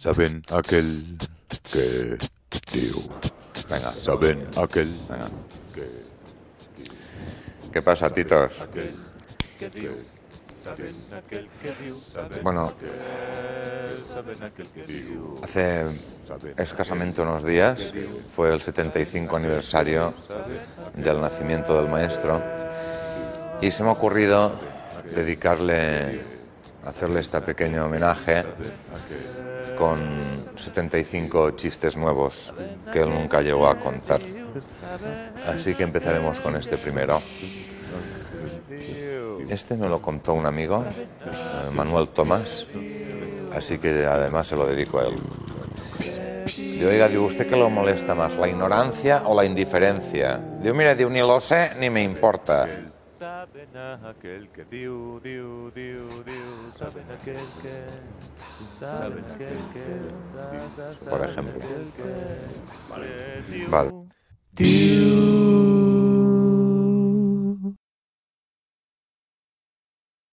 ¿Saben aquel que diu? Venga, ¿Saben aquel venga. que ¿Qué pasa, titos? aquel que diu? ¿Saben aquel que diu? ¿Saben Bueno, ¿saben aquel que diu? hace escasamente unos días fue el 75 aniversario del nacimiento del maestro y se me ha ocurrido hacerle este pequeño homenaje con 75 chistes nuevos que él nunca llegó a contar. Así que empezaremos con este primero. Este me lo contó un amigo, Manuel Tomás, así que además se lo dedico a él. Digo, oiga, digo, ¿usted qué lo molesta más, la ignorancia o la indiferencia? Digo, mira, digo, ni lo sé ni me importa. ¿Saben aquel que diu, diu, diu, diu? ¿Saben aquel que? ¿Saben aquel que? Por ejemplo. Vale. Vale. Diu.